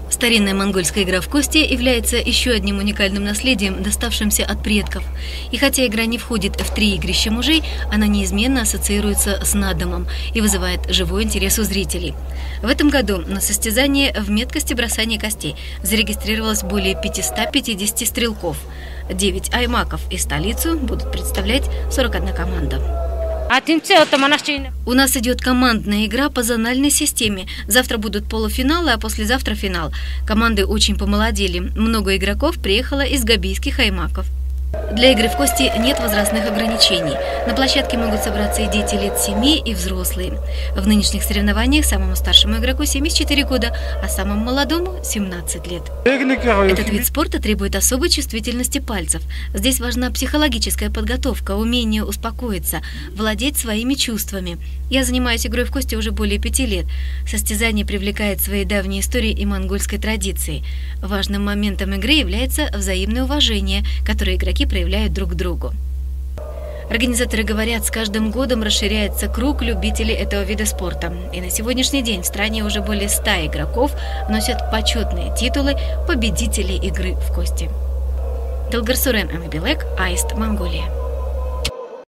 Старинная монгольская игра в кости является еще одним уникальным наследием, доставшимся от предков. И хотя игра не входит в 3 игрища мужей, она неизменно ассоциируется с надомом и вызывает живой интерес у зрителей. В этом году на состязании в меткости бросания костей зарегистрировалось более 550 стрелков. 9 аймаков и столицу будут представлять 41 команда. У нас идет командная игра по зональной системе. Завтра будут полуфиналы, а послезавтра финал. Команды очень помолодели. Много игроков приехало из габийских аймаков. Для игры в кости нет возрастных ограничений. На площадке могут собраться и дети лет 7, и взрослые. В нынешних соревнованиях самому старшему игроку 74 года, а самому молодому 17 лет. Этот вид спорта требует особой чувствительности пальцев. Здесь важна психологическая подготовка, умение успокоиться, владеть своими чувствами. Я занимаюсь игрой в кости уже более 5 лет. Состязание привлекает своей давней историей и монгольской традицией. Важным моментом игры является взаимное уважение, которое игроки проявляют друг к другу. Организаторы говорят, с каждым годом расширяется круг любителей этого вида спорта. И на сегодняшний день в стране уже более 100 игроков носят почетные титулы победителей игры в кости. Делгарсурен Амабилек, Аист, Монголия.